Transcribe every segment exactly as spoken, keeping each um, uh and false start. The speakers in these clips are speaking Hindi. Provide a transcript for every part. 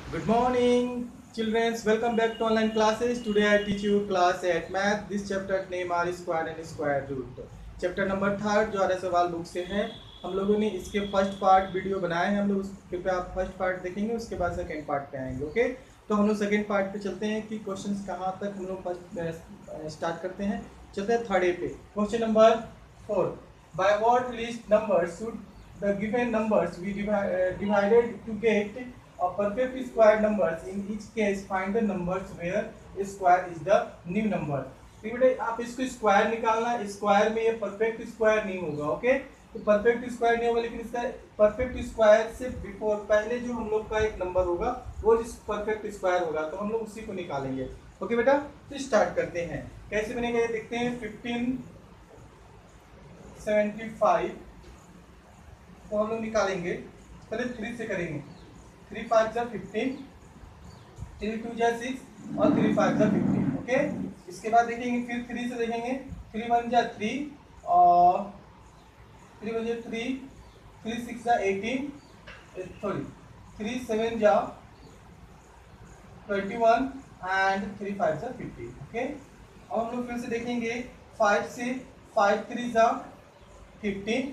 Good morning, children. Welcome back to online classes. Today I teach you class eight math. This chapter name are square and square root. Chapter number third जो आर्य सवाल बुक से है। हम लोगों ने इसके फर्स्ट पार्ट वीडियो बनाए हैं। हम लोग उसके पे आप फर्स्ट पार्ट देखेंगे, उसके बाद सेकेंड पार्ट पे आएंगे। ओके, तो हम लोग सेकेंड पार्ट पे चलते हैं कि क्वेश्चंस कहाँ तक हम लोग फर्स्ट स्टार्ट करते हैं। चलते हैं थर्ड ए पे। Question number four, by what least numbers should the given numbers be divided to get a perfect square numbers? In each case find the numbers where square is the new number. तो बेटे आप इसको स्क्वायर निकालना, स्क्वायर में ये परफेक्ट स्क्वायर नहीं होगा। ओके, तो परफेक्ट स्क्वायर नहीं होगा, लेकिन इसका परफेक्ट स्क्वायर से बिफोर पहले जो हम लोग का एक नंबर होगा वो परफेक्ट स्क्वायर होगा, तो हम लोग उसी को निकालेंगे। ओके बेटा, तो स्टार्ट करते हैं। कैसे बनेगा ये देखते हैं। फिफ्टीन सेवेंटी फाइव तो हम लोग निकालेंगे, पहले थ्री से करेंगे। थ्री फाइव जा फिफ्टीन, थ्री टू जा सिक्स और थ्री फाइव जा फिफ्टीन। ओके, इसके बाद देखेंगे फिर थ्री से देखेंगे। थ्री वन जा थ्री और थ्री वन जा थ्री, थ्री सिक्स जा एटीन, सॉरी थ्री सेवन जा twenty one and three five जा फिफ्टीन। ओके, अब हम लोग फिर से देखेंगे। फाइव से फाइव थ्री जा फिफ्टीन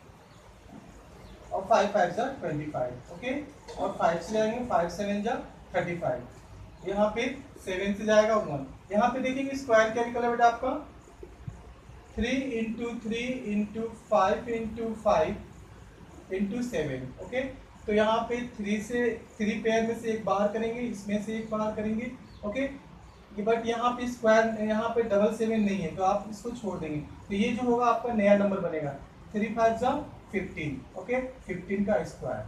और फाइव फाइव जा ट्वेंटी फाइव। ओके, और फाइव से जाएंगे, फाइव सेवन जा थर्टी फाइव। यहाँ पे सेवन से जाएगा वन। यहाँ पे देखेंगे स्क्वायर क्या निकला बेटा आपका, three into three into five into five into seven. Okay, तो यहाँ पे थ्री से थ्री पेयर में से एक बाहर करेंगे, इसमें से एक बाहर करेंगे। ओके, बट यहाँ पे स्क्वायर, यहाँ पे डबल सेवन नहीं है तो आप इसको छोड़ देंगे, तो ये जो होगा आपका नया नंबर बनेगा। थ्री फाइव जा फिफ्टीन। ओके, फिफ्टीन का square.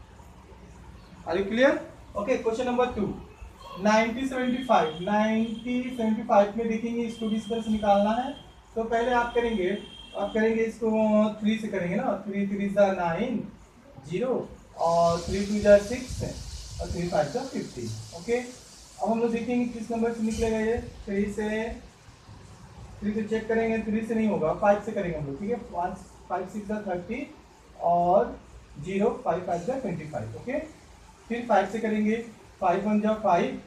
Are you clear? Okay, question number two, ninety seventy five. Ninety seventy five में देखेंगे इसको भी इस तरह से निकालना है। तो पहले आप करेंगे, आप करेंगे इसको थ्री से करेंगे ना। थ्री थ्री जा नाइन, जीरो और थ्री टू जा सिक्स और थ्री फाइव जा फिफ्टीन। ओके, अब हम लोग देखेंगे किस नंबर से निकलेगा ये। थ्री से थ्री से चेक करेंगे, थ्री से नहीं होगा, फाइव से करेंगे हम लोग। ठीक है, पाँच फाइव सिक्स जा थर्टी और जीरो फाइव फाइव जा ट्वेंटी फाइव। ओके, फिर फाइव से करेंगे। फाइव वन जा फाइव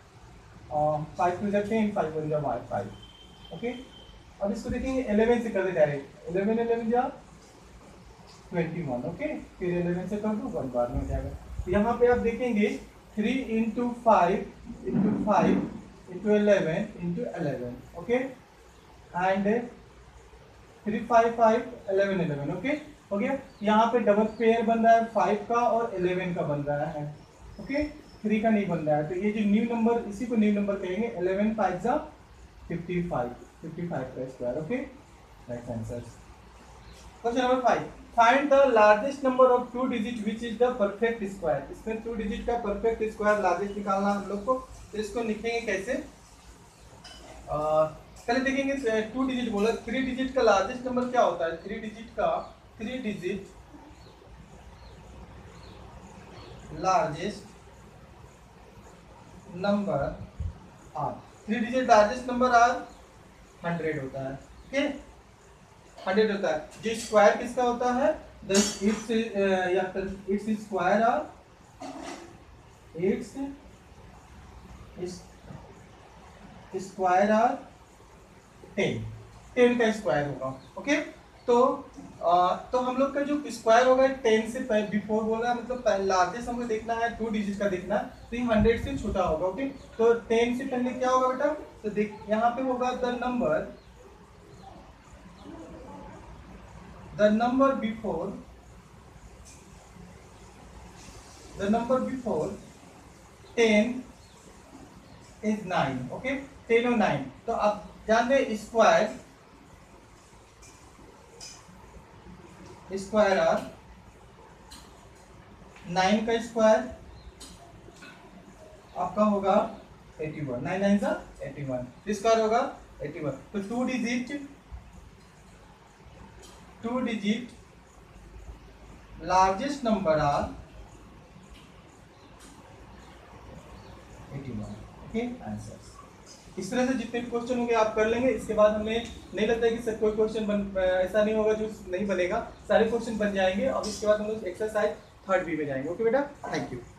और फाइव टू जा टेन, फाइव वन जा फाइव। ओके, अब इसको देखेंगे इलेवन से कर दे डायरेक्ट। इलेवन इलेवन जा ट्वेंटी वन। ओके, फिर इलेवन से कर दो, वन बार में हो जाएगा। तो यहाँ पे आप देखेंगे three into five into five into eleven into eleven. Okay, and three five five eleven eleven. Okay, हो गया। यहाँ पे डबल पेयर बन रहा है फाइव का और इलेवन का बन रहा है। ओके, थ्री का नहीं बन रहा है, तो ये जो न्यू नंबर, इसी को न्यू नंबर कहेंगे। इलेवन फाइव जा फिफ्टी फाइव, फिफ्टी फाइव का square. Okay, right answer. Question number five, find the largest number of two digit which is the perfect square. इसमें टू डिजिट का परफेक्ट स्क्वायर लार्जेस्ट निकालना हम लोग को। तो इसको लिखेंगे कैसे, आ, पहले देखेंगे। टू डिजिट बोला, थ्री डिजिट का लार्जेस्ट नंबर क्या होता है। थ्री डिजिट का three digit largest number are, three digit largest number are hundred होता है। ओके, हंड्रेड होता है। जो स्क्वायर किसका होता है, इट्स या it's square are, it's square are ten, ten का स्क्वायर होगा। ओके, तो आ, तो हम लोग का जो स्क्वायर होगा टेन से बिफोर बोला, मतलब लार्जेस्ट हमको देखना है, टू डिजिट का देखना है, तो ये हंड्रेड से छोटा होगा। ओके, तो टेन से पहले क्या होगा बेटा, तो देख यहाँ पे होगा the number, the number before, the number before ten is nine. Okay, ten और नाइन। तो आप जान रहे स्क्वायर, स्क्वायर आर नाइन का स्क्वायर आपका होगा एटी वन। नाइन नाइन सा एटी वन, स्क्वायर होगा एटी वन। तो two digit, two digit largest number are eighty one. Okay, answer. इस तरह से जितने भी क्वेश्चन होंगे आप कर लेंगे। इसके बाद हमें नहीं लगता है कि सर कोई क्वेश्चन बन ऐसा नहीं होगा जो नहीं बनेगा, सारे क्वेश्चन बन जाएंगे। अब इसके बाद हम लोग एक्सरसाइज थर्ड बी में जाएंगे। ओके बेटा, थैंक यू।